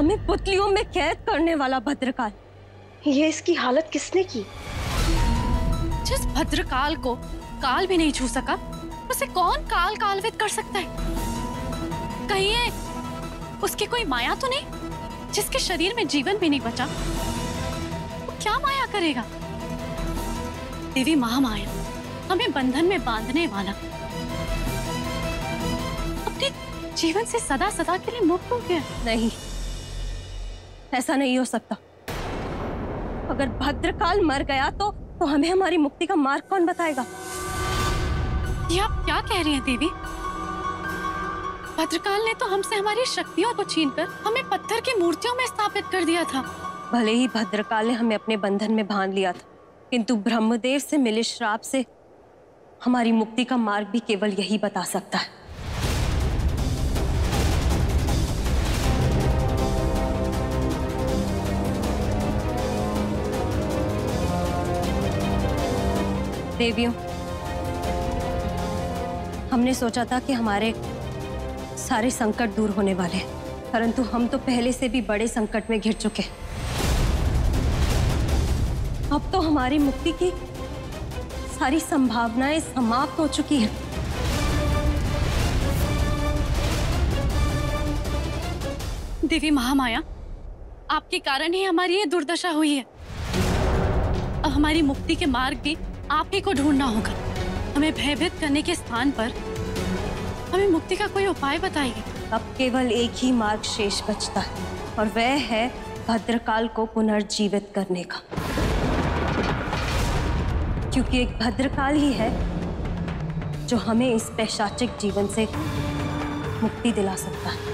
हमें पुतलियों में कैद करने वाला भद्रकाल। ये इसकी हालत किसने की? जिस भद्रकाल को काल भी नहीं छू सका, उसे कौन काल कालवित कर सकता है? कहीं ये उसकी कोई माया तो नहीं, जिसके शरीर में जीवन भी नहीं बचा? वो क्या माया करेगा? देवी महामाया हमें बंधन में बांधने वाला अपने जीवन से सदा सदा के लिए मुक्त हो गया। नहीं, ऐसा नहीं हो सकता। अगर भद्रकाल मर गया तो हमें हमारी मुक्ति का मार्ग कौन बताएगा? ये आप क्या कह रही हैं देवी? भद्रकाल ने तो हमसे हमारी शक्तियों को छीनकर हमें पत्थर की मूर्तियों में स्थापित कर दिया था। भले ही भद्रकाल ने हमें अपने बंधन में बांध लिया था, किंतु ब्रह्मदेव से मिले श्राप से हमारी मुक्ति का मार्ग भी केवल यही बता सकता है। देवियों, हमने सोचा था कि हमारे सारे संकट दूर होने वाले हैं, परंतु हम तो पहले से भी बड़े संकट में घिर चुके हैं। अब तो हमारी मुक्ति की सारी संभावनाएं समाप्त हो चुकी हैं। देवी महामाया, आपके कारण ही हमारी ये दुर्दशा हुई है। अब हमारी मुक्ति के मार्ग भी आप ही को ढूंढना होगा। हमें भयभीत करने के स्थान पर हमें मुक्ति का कोई उपाय बताइए। अब केवल एक ही मार्ग शेष बचता है, और वह है भद्रकाल को पुनर्जीवित करने का, क्योंकि एक भद्रकाल ही है जो हमें इस पैशाचिक जीवन से मुक्ति दिला सकता है।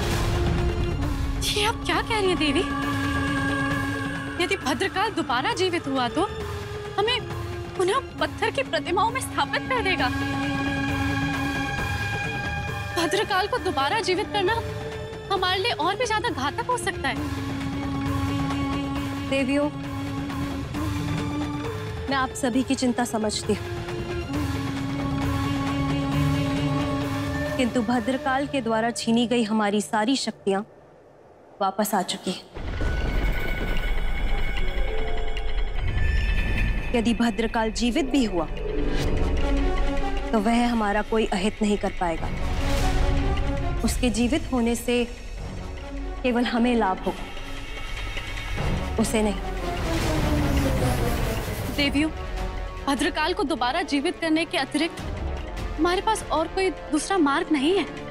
ये आप क्या कह रही हैं देवी? यदि भद्रकाल दोबारा जीवित हुआ तो हमें पुनः पत्थर की प्रतिमाओं में स्थापित कर देगा। भद्रकाल को दोबारा जीवित करना हमारे लिए और भी ज्यादा घातक हो सकता है। देवियों, मैं आप सभी की चिंता समझती हूँ, किंतु भद्रकाल के द्वारा छीनी गई हमारी सारी शक्तियां वापस आ चुकी हैं। यदि भद्रकाल जीवित भी हुआ तो वह हमारा कोई अहित नहीं कर पाएगा। उसके जीवित होने से केवल हमें लाभ होगा, उसे नहीं। देवियों, भद्रकाल को दोबारा जीवित करने के अतिरिक्त हमारे पास और कोई दूसरा मार्ग नहीं है।